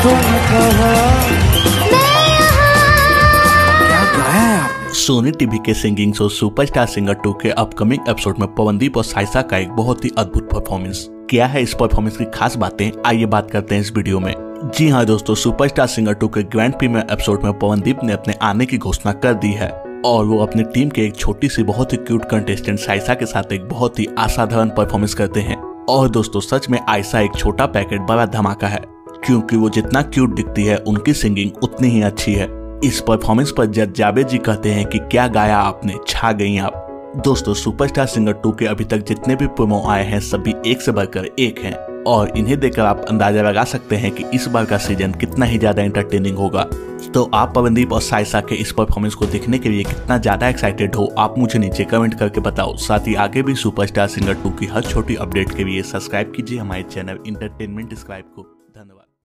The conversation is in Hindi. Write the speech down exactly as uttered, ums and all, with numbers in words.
तुम कहाँ? क्या गाया है आपने? सोनी टीवी के singing show superstar singer two के अपकमिंग एपिसोड में पवनदीप और साइसा का एक बहुत ही अद्भुत परफॉर्मेंस। क्या है इस परफॉर्मेंस की खास बातें, आइए बात करते हैं इस वीडियो में। जी हाँ दोस्तों, सुपरस्टार सिंगर टू के ग्रैंड प्रीमियर एपिसोड में पवनदीप ने अपने आने की घोषणा कर दी है और वो अपनी टीम के एक छोटी सी बहुत ही क्यूट कंटेस्टेंट साइसा के साथ एक बहुत ही असाधारण परफॉर्मेंस करते हैं। और दोस्तों सच में आयशा एक छोटा पैकेट बड़ा धमाका है, क्योंकि वो जितना क्यूट दिखती है उनकी सिंगिंग उतनी ही अच्छी है। इस परफॉर्मेंस पर जज जावेद जी कहते हैं कि क्या गाया आपने, छा गई आप। दोस्तों सुपरस्टार सिंगर टू के अभी तक जितने भी प्रोमो आए हैं सभी एक से बढ़कर एक हैं और इन्हें देखकर आप अंदाजा लगा सकते हैं कि इस बार का सीजन कितना ही ज्यादा एंटरटेनिंग होगा। तो आप पवनदीप और साइसा के इस परफॉर्मेंस को देखने के लिए कितना ज्यादा एक्साइटेड हो, आप मुझे नीचे कमेंट करके बताओ। साथ ही आगे भी सुपरस्टार सिंगर टू की हर छोटी अपडेट के लिए सब्सक्राइब कीजिए हमारे चैनल इंटरटेनमेंट स्क्राइब को। धन्यवाद।